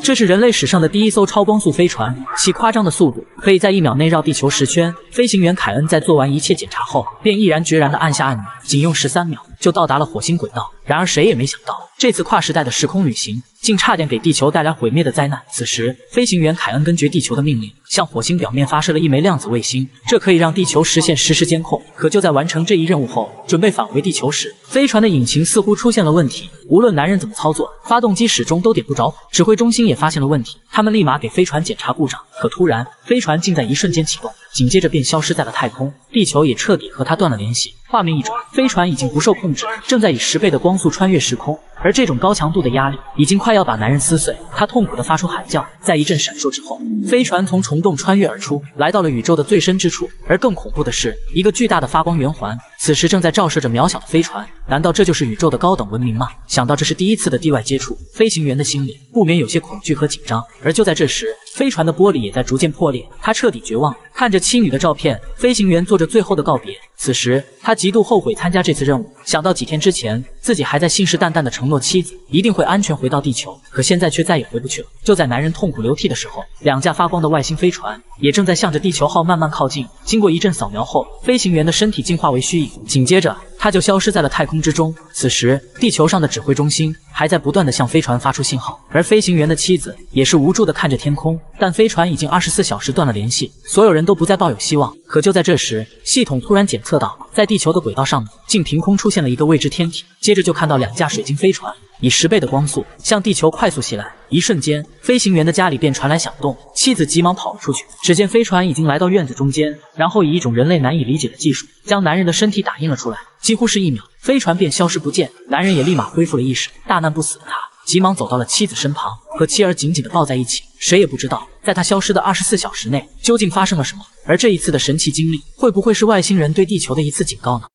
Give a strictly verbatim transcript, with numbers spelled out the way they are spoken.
这是人类史上的第一艘超光速飞船，其夸张的速度可以在一秒内绕地球十圈。飞行员凯恩在做完一切检查后，便毅然决然地按下按钮，仅用十三秒就到达了火星轨道。然而谁也没想到，这次跨时代的时空旅行竟差点给地球带来毁灭的灾难。此时，飞行员凯恩根据地球的命令，向火星表面发射了一枚量子卫星，这可以让地球实现实时监控。可就在完成这一任务后，准备返回地球时，飞船的引擎似乎出现了问题。无论男人怎么操作，发动机始终都点不着火。指挥中心也发现了问题，他们立马给飞船检查故障。可突然，飞船竟在一瞬间启动，紧接着便消失在了太空，地球也彻底和它断了联系。画面一转，飞船已经不受控制，正在以十倍的光速穿越时空。而这种高强度的压力已经快要把男人撕碎，他痛苦地发出喊叫。在一阵闪烁之后，飞船从虫洞穿越而出，来到了宇宙的最深之处。而更恐怖的是，一个巨大的发光圆环此时正在照射着渺小的飞船。难道这就是宇宙的高等文明吗？想到这是第一次的地外接触，飞行员的心里不免有些恐惧和紧张。而就在这时，飞船的玻璃也在逐渐破裂，他彻底绝望，看着妻女的照片，飞行员做着最后的告别。此时他极度后悔参加这次任务，想到几天之前自己还在信誓旦旦地承诺妻子一定会安全回到地球，可现在却再也回不去了。就在男人痛苦流涕的时候，两架发光的外星飞船也正在向着地球号慢慢靠近。经过一阵扫描后，飞行员的身体进化为虚影，紧接着他就消失在了太空之中。此时地球上的指挥中心还在不断地向飞船发出信号，而飞行员的妻子也是无助地看着天空，但飞船已经二十四小时断了联系，所有人都不再抱有希望。可就在这时，系统突然检测到，在地球的轨道上竟凭空出现了一个未知天体，接着就看到两架水晶飞船以十倍的光速向地球快速袭来。一瞬间，飞行员的家里便传来响动，妻子急忙跑了出去。只见飞船已经来到院子中间，然后以一种人类难以理解的技术将男人的身体打印了出来。几乎是一秒，飞船便消失不见，男人也立马恢复了意识。大难不死的他急忙走到了妻子身旁，和妻儿紧紧地抱在一起。谁也不知道，在他消失的二十四小时内究竟发生了什么。而这一次的神奇经历，会不会是外星人对地球的一次警告呢？